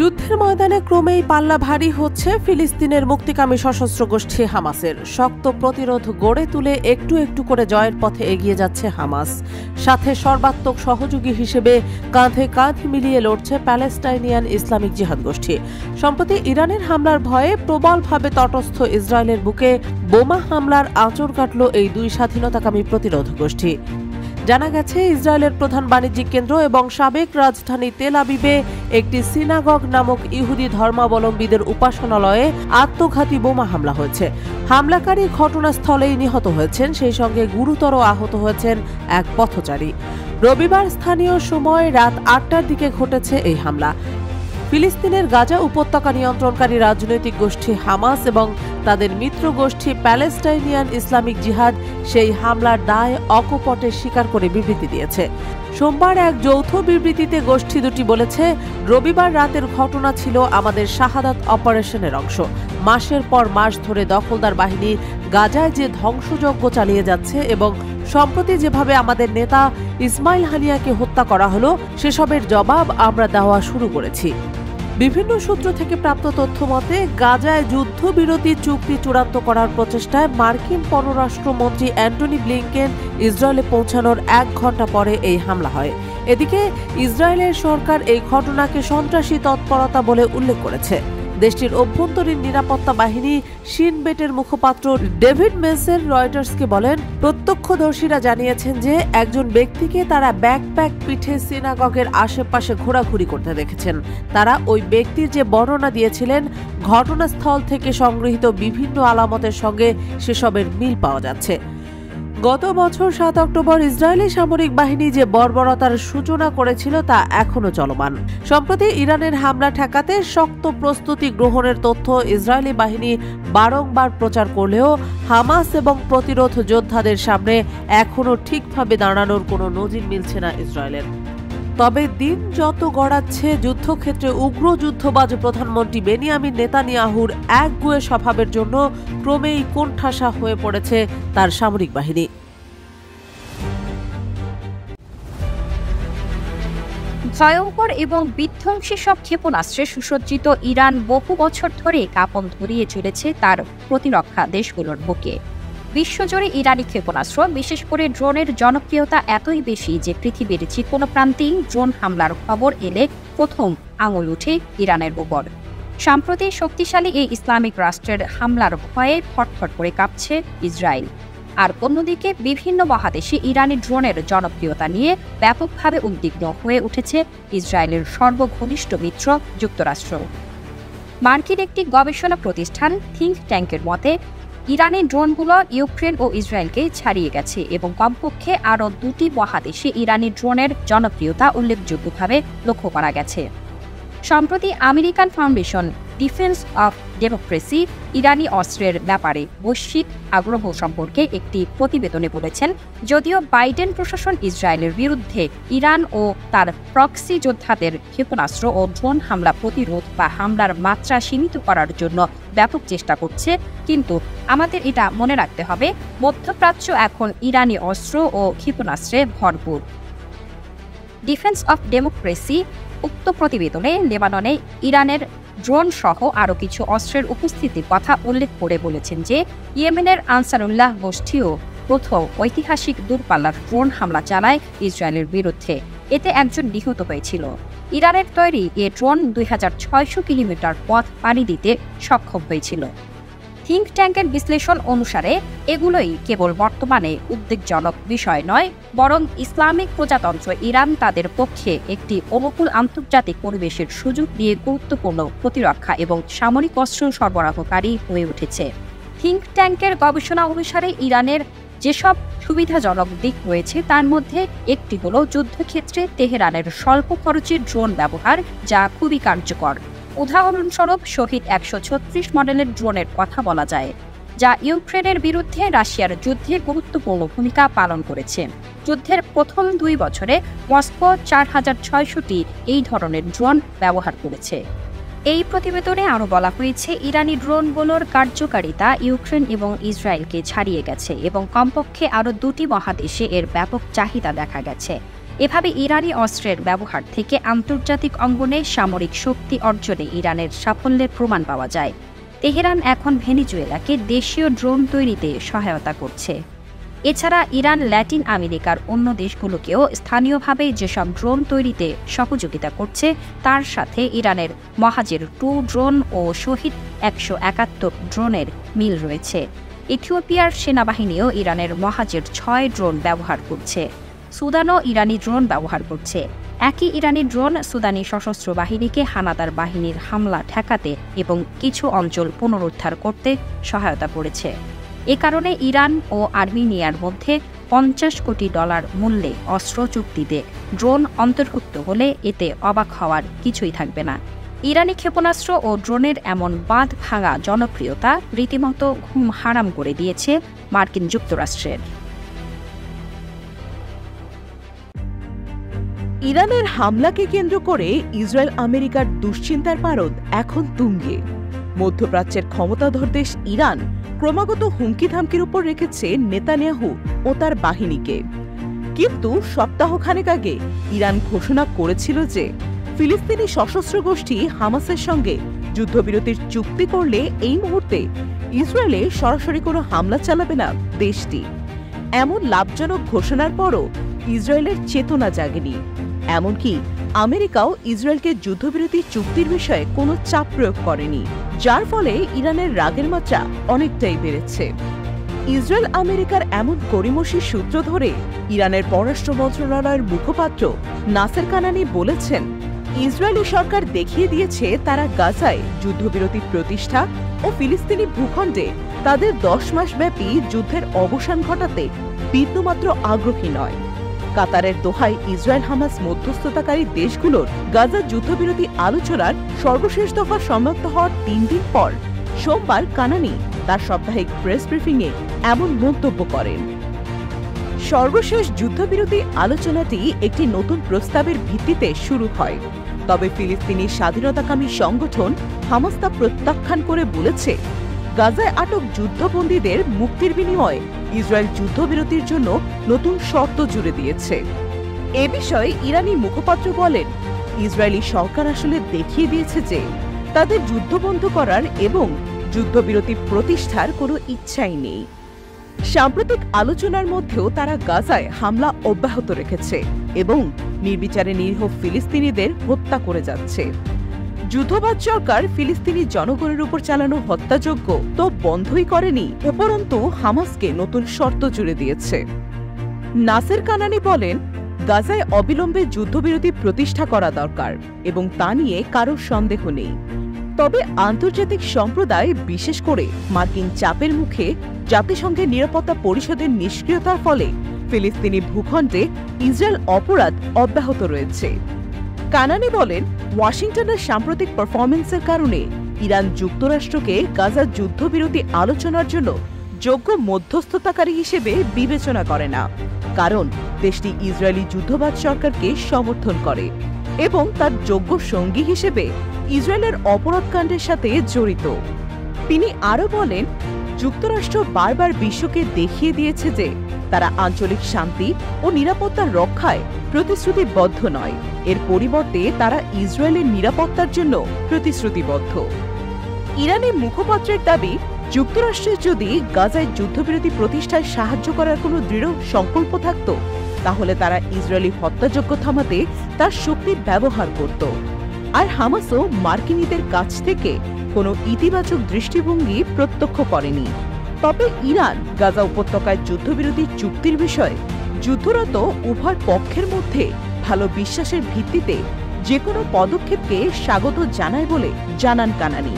যুদ্ধের ময়দানে ক্রমেই পাল্লা ভারী হচ্ছে ফিলিস্তিনের মুক্তিকামী সশস্ত্র গোষ্ঠী হামাসের। শক্ত প্রতিরোধ গড়ে তুলে একটু একটু করে জয়ের পথে এগিয়ে যাচ্ছে হামাস। সাথে সর্বাত্মক সহযোগী হিসেবে কাঁধে কাঁধ মিলিয়ে লড়ছে প্যালেস্টাইনিয়ান ইসলামিক জিহাদ গোষ্ঠী। সম্প্রতি ইরানের হামলার ভয়ে প্রবলভাবে তটস্থ ইসরায়েলের বুকে বোমা হামলার আঁচড় কাটল এই দুই স্বাধীনতাকামী প্রতিরোধ গোষ্ঠী। জানা গেছে, ইসরায়েলের প্রধান বাণিজ্যিক কেন্দ্র এবং সাবেক রাজধানী তেল আবিবে একটি সিনাগগ নামক ইহুদি ধর্মাবলম্বীদের উপাসনালয়ে আত্মঘাতী বোমা হামলা হয়েছে। হামলাকারী ঘটনাস্থলেই নিহত হয়েছেন, সেই সঙ্গে গুরুতর আহত হয়েছেন এক পথচারী। রবিবার স্থানীয় সময় রাত ৮টার দিকে ঘটেছে এই হামলা। ফিলিস্তিনের গাজা উপত্যকা নিয়ন্ত্রণকারী রাজনৈতিক গোষ্ঠী হামাস এবং তাদের মিত্র গোষ্ঠী প্যালেস্টাইনিয়ান ইসলামিক জিহাদ সেই হামলার দায় অকপটে স্বীকার করে বিবৃতি দিয়েছে। সোমবার এক যৌথ বিবৃতিতে গোষ্ঠী দুটি বলেছে, রবিবার রাতের ঘটনা ছিল আমাদের শাহাদাত অপারেশনের অংশ। মাসের পর মাস ধরে দখলদার বাহিনী গাজায় যে ধ্বংসযজ্ঞ চালিয়ে যাচ্ছে এবং সম্প্রতি যেভাবে আমাদের নেতা ইসমাইল হানিয়াকে হত্যা করা হলো, সেসবের জবাব আমরা দেওয়া শুরু করেছি। বিভিন্ন সূত্র থেকে প্রাপ্ত তথ্য মতে, গাজায় যুদ্ধবিরতি চুক্তি চূড়ান্ত করার প্রচেষ্টায় মার্কিন পররাষ্ট্রমন্ত্রী অ্যান্টনি ব্লিংকেন ইসরায়েলে পৌঁছানোর ১ ঘণ্টা পরে এই হামলা হয়। এদিকে ইসরায়েলের সরকার এই ঘটনাকে সন্ত্রাসী তৎপরতা বলে উল্লেখ করেছে। দেশটির অভ্যন্তরীণ নিরাপত্তা বাহিনী শিন বেটের মুখপাত্র ডেভিড মেসের রয়টার্সকে বলেন, প্রত্যক্ষদর্শীরা জানিয়েছেন যে একজন ব্যক্তিকে তারা ব্যাকপ্যাক পিঠে সিনাগগের আশেপাশে ঘোরাঘুরি করতে দেখেছেন। তারা ওই ব্যক্তির যে বর্ণনা দিয়েছিলেন, ঘটনাস্থল থেকে সংগৃহীত বিভিন্ন আলামতের সঙ্গে সেসবের মিল পাওয়া যাচ্ছে। গত বছর ৭ অক্টোবর ইসরায়েলি সামরিক বাহিনী যে বর্বরতার সূচনা করেছিল তা এখনো চলমান। সম্প্রতি ইরানের হামলা ঠেকাতে শক্ত প্রস্তুতি গ্রহণের তথ্য ইসরায়েলি বাহিনী বারংবার প্রচার করলেও হামাস এবং প্রতিরোধ যোদ্ধাদের সামনে এখনো ঠিকভাবে দাঁড়ানোর কোনো নজির মিলছে না ইসরায়েলের। তবে দিন যত গড়াচ্ছে, যুদ্ধক্ষেত্রে উগ্র যুদ্ধবাজ প্রধানমন্ত্রী বেনিয়ামিন নেতানিয়াহুর একগুঁয়ে স্বভাবের জন্য ক্রমেই কোণঠাসা হয়ে পড়েছে তার সামরিক বাহিনী। ভয়ঙ্কর এবং বিধ্বংসী সব ক্ষেপণাস্ত্রে সুসজ্জিত ইরান বহু বছর ধরে কাঁপন ধরিয়ে চলেছে তার প্রতিরক্ষা দেশগুলোর বুকে। বিশ্বজুড়ে ইরানি ক্ষেপণাস্ত্র, বিশেষ করে ড্রোনের জনপ্রিয়তা এতই বেশি যে পৃথিবীর যে কোনো প্রান্তেই ড্রোন হামলার খবর এলে প্রথম আঙুল উঠে ইরানের উপর। সাম্প্রতিক শক্তিশালী এই ইসলামিক রাষ্ট্রের হামলার ভয়ে ফটফট করে কাঁপছে ইসরায়েল। আর অন্যদিকে বিভিন্ন মহাদেশে ইরানি ড্রোনের জনপ্রিয়তা নিয়ে ব্যাপকভাবে উদ্বিগ্ন হয়ে উঠেছে ইসরায়েলের সর্বঘনিষ্ঠ মিত্র যুক্তরাষ্ট্র। মার্কিন একটি গবেষণা প্রতিষ্ঠান থিঙ্ক ট্যাঙ্কের মতে, ইরানি ড্রোনগুলো ইউক্রেন ও ইসরায়েলকে ছাড়িয়ে গেছে এবং কমপক্ষে আরও 2টি মহাদেশে ইরানি ড্রোনের জনপ্রিয়তা উল্লেখযোগ্যভাবে লক্ষ্য করা গেছে। সম্প্রতি American foundation defence of democracy ইরানি অস্ত্রের ব্যাপারে বৈশ্বিক আগ্রহ সম্পর্কে একটি প্রতিবেদনে বলেছেন, যদিও বাইডেন প্রশাসন ইসরায়েলের বিরুদ্ধে ইরান ও তার প্রক্সি যোদ্ধাদের ক্ষেপণাস্ত্র ও ড্রোন হামলা প্রতিরোধ বা হামলার মাত্রা সীমিত করার জন্য ব্যাপক চেষ্টা করছে, কিন্তু আমাদের এটা মনে রাখতে হবে, মধ্যপ্রাচ্য এখন ইরানি অস্ত্র ও ক্ষেপণাস্ত্রে ভরপুর। ডিফেন্স অফ ডেমোক্রেসি উক্ত প্রতিবেদনে লেবাননে ইরানের ড্রোন সহ আরও কিছু অস্ত্রের উপস্থিতির কথা উল্লেখ করে বলেছেন যে ইয়েমেনের আনসারুল্লাহ গোষ্ঠীও প্রথম ঐতিহাসিক দূরপাল্লার ড্রোন হামলা চালায় ইসরায়েলের বিরুদ্ধে। এতে একজন নিহত হয়েছিল। ইরানের তৈরি এ ড্রোন 2600 কিলোমিটার পথ পাড়ি দিতে সক্ষম হয়েছিল। থিঙ্ক ট্যাঙ্কের বিশ্লেষণ অনুসারে এগুলোই কেবল বর্তমানে উদ্বেগজনক বিষয় নয়, বরং ইসলামিক প্রজাতন্ত্র ইরান তাদের পক্ষে একটি অনুকূল আন্তর্জাতিক পরিবেশের সুযোগ দিয়ে গুরুত্বপূর্ণ প্রতিরক্ষা এবং সামরিক অস্ত্র সরবরাহকারী হয়ে উঠেছে। থিঙ্ক ট্যাঙ্কের গবেষণা অনুসারে ইরানের যেসব সুবিধাজনক দিক রয়েছে তার মধ্যে একটি হল যুদ্ধক্ষেত্রে তেহরানের স্বল্প খরচের ড্রোন ব্যবহার, যা খুবই কার্যকর। উদাহরণস্বরূপ শহীদ 136 মডেলের ড্রোনের কথা বলা যায়, যা ইউক্রেনের বিরুদ্ধে রাশিয়ার যুদ্ধে গুরুত্বপূর্ণ ভূমিকা পালন করেছে। যুদ্ধের প্রথম 2 বছরে মস্কো 4600টি এই ধরনের ড্রোন ব্যবহার করেছে। এই প্রতিবেদনে আরও বলা হয়েছে, ইরানি ড্রোনগুলোর কার্যকারিতা ইউক্রেন এবং ইসরায়েলকে ছাড়িয়ে গেছে এবং কমপক্ষে আরও 2টি মহাদেশে এর ব্যাপক চাহিদা দেখা গেছে। এভাবে ইরানি অস্ত্রের ব্যবহার থেকে আন্তর্জাতিক অঙ্গনে সামরিক শক্তি অর্জনে ইরানের সাফল্যের প্রমাণ পাওয়া যায়। তেহরান এখন ভেনেজুয়েলাকে দেশীয় ড্রোন তৈরিতে সহায়তা করছে। এছাড়া ইরান ল্যাটিন আমেরিকার অন্য দেশগুলোকেও স্থানীয়ভাবে যেসব ড্রোন তৈরিতে সহযোগিতা করছে তার সাথে ইরানের মহাজের-2 ড্রোন ও শহীদ 171 ড্রোনের মিল রয়েছে। ইথিওপিয়ার সেনাবাহিনীও ইরানের মহাজের-6 ড্রোন ব্যবহার করছে। সুদানও ইরানি ড্রোন ব্যবহার করছে। একই ইরানি ড্রোন সুদানি সশস্ত্র বাহিনীকে হানাদার বাহিনীর হামলা ঠেকাতে এবং কিছু অঞ্চল পুনরুদ্ধার করতে সহায়তা করেছে। এ কারণে ইরান ও আর্মেনিয়ার মধ্যে $50 কোটি মূল্যে অস্ত্র চুক্তিতে ড্রোন অন্তর্ভুক্ত হলে এতে অবাক হওয়ার কিছুই থাকবে না। ইরানি ক্ষেপণাস্ত্র ও ড্রোনের এমন বাঁধ ভাঙা জনপ্রিয়তা রীতিমতো ঘুম হারাম করে দিয়েছে মার্কিন যুক্তরাষ্ট্রের। ইরানের হামলাকে কেন্দ্র করে ইসরায়েল আমেরিকার দুশ্চিন্তার পারদ এখন তুঙ্গে। মধ্যপ্রাচ্যের ক্ষমতাধর দেশ ইরান ক্রমাগত হুমকি ধামকির উপর রেখেছে নেতানিয়াহু ও তার বাহিনীকে। কিন্তু সপ্তাহখানেক আগে ইরান ঘোষণা করেছিল যে ফিলিস্তিনি সশস্ত্র গোষ্ঠী হামাসের সঙ্গে যুদ্ধবিরতির চুক্তি করলে এই মুহূর্তে ইসরায়েলে সরাসরি কোনো হামলা চালাবে না দেশটি। এমন লাভজনক ঘোষণার পরও ইসরায়েলের চেতনা জাগেনি। এমনকি আমেরিকাও ইসরায়েলকে যুদ্ধবিরতি চুক্তির বিষয়ে কোনো চাপ প্রয়োগ করেনি, যার ফলে ইরানের রাগের মাত্রা অনেকটাই বেড়েছে। ইসরায়েল আমেরিকার এমন গড়িমসি সূত্র ধরে ইরানের পররাষ্ট্র মন্ত্রণালয়ের মুখপাত্র নাসের কানানি বলেছেন, ইসরায়েলি সরকার দেখিয়ে দিয়েছে তারা গাজায় যুদ্ধবিরতি প্রতিষ্ঠা ও ফিলিস্তিনি ভূখণ্ডে তাদের 10 মাস ব্যাপী যুদ্ধের অবসান ঘটাতে বিন্দুমাত্র আগ্রহী নয়। কাতারের দোহায় ইসরায়েল হামাস মধ্যস্থতাকারী দেশগুলোর গাজা যুদ্ধবিরতি আলোচনার সর্বশেষ দফা সমাপ্ত হওয়ার 3 দিন পর সোমবার কানানি তার সাপ্তাহিক প্রেস ব্রিফিংয়ে এমন মন্তব্য করেন। সর্বশেষ যুদ্ধবিরতি আলোচনাটি একটি নতুন প্রস্তাবের ভিত্তিতে শুরু হয়, তবে ফিলিস্তিনি স্বাধীনতাকামী সংগঠন হামাস তা প্রত্যাখ্যান করে বলেছে, গাজায় আটক যুদ্ধবন্দীদের মুক্তির বিনিময়ে ইসরায়েল যুদ্ধবিরতির জন্য নতুন শর্ত জুড়ে দিয়েছে। এ বিষয়ে ইরানি মুখপাত্র বলেন, ইসরায়েলি সরকার আসলে দেখিয়ে দিয়েছে যে তাদের যুদ্ধ বন্ধ করার এবং যুদ্ধবিরতি প্রতিষ্ঠার কোনো ইচ্ছাই নেই। সাম্প্রতিক আলোচনার মধ্যেও তারা গাজায় হামলা অব্যাহত রেখেছে এবং নির্বিচারে নিরীহ ফিলিস্তিনিদের হত্যা করে যাচ্ছে। যুদ্ধবাজ সরকার ফিলিস্তিনি জনগণের উপর চালানো হত্যাযজ্ঞ তো বন্ধই করেনি, উপরন্তু হামাসকে নতুন শর্ত জুড়ে দিয়েছে। নাসের কানানি বলেন, গাজায় অবিলম্বে যুদ্ধবিরতি প্রতিষ্ঠা করা দরকার এবং তা নিয়ে কারো সন্দেহ নেই। তবে আন্তর্জাতিক সম্প্রদায়, বিশেষ করে মার্কিন চাপের মুখে জাতিসংঘের নিরাপত্তা পরিষদের নিষ্ক্রিয়তার ফলে ফিলিস্তিনি ভূখণ্ডে ইসরায়েল অপরাধ অব্যাহত রয়েছে। কানানি বলেন, ওয়াশিংটনের সাম্প্রতিক পারফরমেন্সের কারণে ইরান যুক্তরাষ্ট্রকে গাজার যুদ্ধবিরতি আলোচনার জন্য যোগ্য মধ্যস্থতাকারী হিসেবে বিবেচনা করে না, কারণ দেশটি ইসরায়েলি যুদ্ধবাজ সরকারকে সমর্থন করে এবং তার যোগ্য সঙ্গী হিসেবে ইসরায়েলের অপরাধকাণ্ডের সাথে জড়িত। তিনি আরও বলেন, যুক্তরাষ্ট্র বারবার বিশ্বকে দেখিয়ে দিয়েছে যে তারা আঞ্চলিক শান্তি ও নিরাপত্তার রক্ষায় প্রতিশ্রুতিবদ্ধ নয়, এর পরিবর্তে তারা ইসরায়েলের নিরাপত্তার জন্য প্রতিশ্রুতিবদ্ধ। ইরানি মুখপাত্রের দাবি, যুক্তরাষ্ট্রের যদি গাজায় যুদ্ধবিরতি প্রতিষ্ঠায় সাহায্য করার কোনো দৃঢ় সংকল্প থাকত, তাহলে তারা ইসরায়েলি হত্যাযজ্ঞ থামাতে তার শক্তির ব্যবহার করত। আর হামাসও মার্কিনীদের কাছ থেকে কোনো ইতিবাচক দৃষ্টিভঙ্গি প্রত্যক্ষ করেনি। তবে ইরান গাজা উপত্যকায় যুদ্ধবিরতি চুক্তির বিষয়ে যুদ্ধরত উভয় পক্ষের মধ্যে ভালো বিশ্বাসের ভিত্তিতে যে কোনো পদক্ষেপকে স্বাগত জানায় বলে জানান কানানি।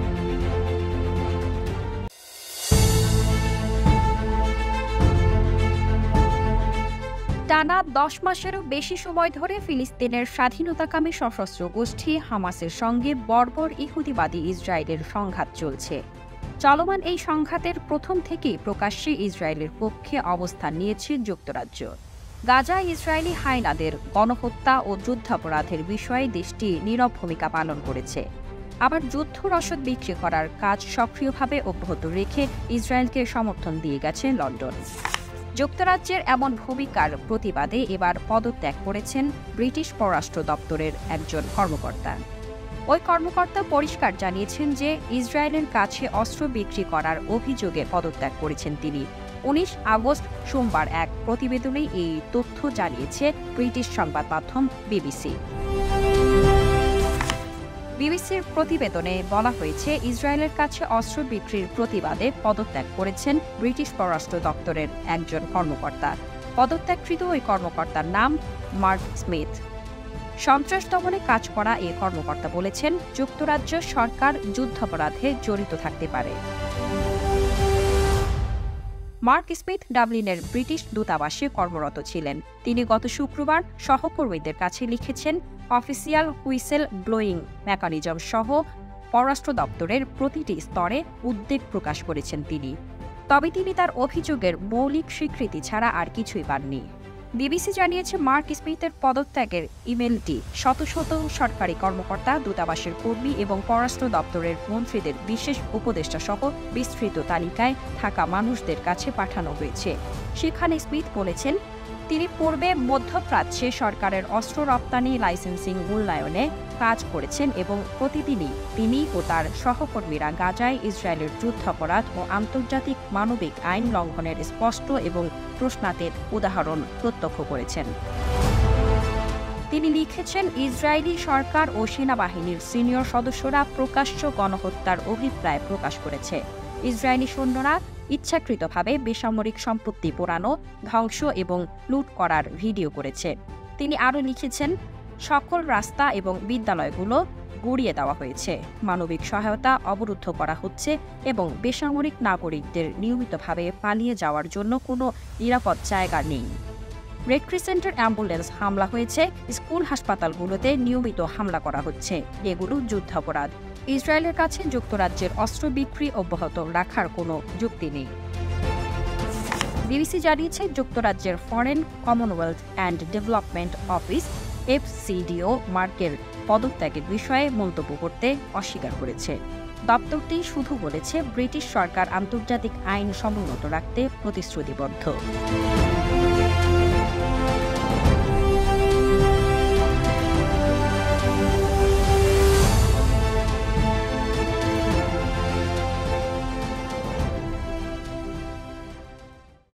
টানা 10 মাসেরও বেশি সময় ধরে ফিলিস্তিনের স্বাধীনতাকামী সশস্ত্র গোষ্ঠী হামাসের সঙ্গে বর্বর ইহুদিবাদী ইসরায়েলের সংঘাত চলছে। চলমান এই সংঘাতের প্রথম থেকেই প্রকাশ্যে ইসরায়েলের পক্ষে অবস্থান নিয়েছে যুক্তরাজ্য। গাজায় ইসরায়েলি হায়নাদের গণহত্যা ও যুদ্ধাপরাধের বিষয়ে দেশটি নীরব ভূমিকা পালন করেছে। আবার যুদ্ধ রসদ বিক্রি করার কাজ সক্রিয়ভাবে অব্যাহত রেখে ইসরায়েলকে সমর্থন দিয়ে গেছে লন্ডন। যুক্তরাজ্যের এমন ভূমিকার প্রতিবাদে এবার পদত্যাগ করেছেন ব্রিটিশ পররাষ্ট্র দপ্তরের একজন কর্মকর্তা। ওই কর্মকর্তা পরিষ্কার জানিয়েছেন যে ইসরায়েলের কাছে অস্ত্র বিক্রি করার অভিযোগে পদত্যাগ করেছেন তিনি। 19 আগস্ট সোমবার এক প্রতিবেদনে এই তথ্য জানিয়েছে ব্রিটিশ সংবাদ মাধ্যম বিবিসি। বিবিসির প্রতিবেদনে বলা হয়েছে, ইসরায়েলের কাছে অস্ত্র বিক্রির প্রতিবাদে পদত্যাগ করেছেন ব্রিটিশ পররাষ্ট্র দপ্তরের একজন কর্মকর্তা। পদত্যাগকৃত ওই কর্মকর্তার নাম মার্ক স্মিথ। সন্ত্রাস দমনে কাজ করা এই কর্মকর্তা বলেছেন, যুক্তরাজ্য সরকার যুদ্ধাপরাধে জড়িত থাকতে পারে। মার্ক স্মিথ ডাবলিনের ব্রিটিশ দূতাবাসে কর্মরত ছিলেন। তিনি গত শুক্রবার সহকর্মীদের কাছে লিখেছেন, অফিসিয়াল হুইসেল ব্লোয়িং মেকানিজম সহ পররাষ্ট্র দপ্তরের প্রতিটি স্তরে উদ্বেগ প্রকাশ করেছেন তিনি। তবে তিনি তার অভিযোগের মৌলিক স্বীকৃতি ছাড়া আর কিছুই পাননি। বিবিসি জানিয়েছে, মার্ক স্মিথের পদত্যাগের ইমেলটি শত শত সরকারি কর্মকর্তা, দূতাবাসের কর্মী এবং পররাষ্ট্র দপ্তরের মন্ত্রীদের বিশেষ উপদেষ্টা সহ বিস্তৃত তালিকায় থাকা মানুষদের কাছে পাঠানো হয়েছে। সেখানে স্মিথ বলেছেন, তিনি পূর্বে মধ্যপ্রাচ্যে সরকারের অস্ত্র রপ্তানি লাইসেন্সিং মূল্যায়নে কাজ করেছেন এবং প্রতিদিনই তিনি ও তার সহকর্মীরা গাজায় ইসরায়েলের যুদ্ধাপরাধ ও আন্তর্জাতিক মানবিক আইন লঙ্ঘনের স্পষ্ট এবং প্রশ্নাতীত উদাহরণ প্রত্যক্ষ করেছেন। তিনি লিখেছেন, ইসরায়েলি সরকার ও সেনাবাহিনীর সিনিয়র সদস্যরা প্রকাশ্য গণহত্যার অভিপ্রায় প্রকাশ করেছে। ইসরায়েলি সৈন্যরা ইচ্ছাকৃতভাবে বেসামরিক সম্পত্তি পোড়ানো, ধ্বংস এবং লুট করার ভিডিও করেছে। তিনি আরও লিখেছেন, সকল রাস্তা এবং বিদ্যালয়গুলো গুড়িয়ে দেওয়া হয়েছে, মানবিক সহায়তা অবরুদ্ধ করা হচ্ছে এবং বেসামরিক নাগরিকদের নিয়মিতভাবে পালিয়ে যাওয়ার জন্য কোনো নিরাপদ জায়গা নেই। রেড ক্রিসেন্টের অ্যাম্বুলেন্স হামলা হয়েছে, স্কুল হাসপাতালগুলোতে নিয়মিত হামলা করা হচ্ছে। এগুলো যুদ্ধাপরাধ। ইসরায়েলের কাছে যুক্তরাজ্যের অস্ত্র বিক্রি অব্যাহত রাখার কোনো যুক্তি নেই। বিবিসি জানিয়েছে, যুক্তরাজ্যের foreign, commonwealth and development office FCDO মার্কের পদত্যাগের বিষয়ে মন্তব্য করতে অস্বীকার করেছে। দপ্তরটি শুধু বলেছে, ব্রিটিশ সরকার আন্তর্জাতিক আইন সমুন্নত রাখতে প্রতিশ্রুতিবদ্ধ।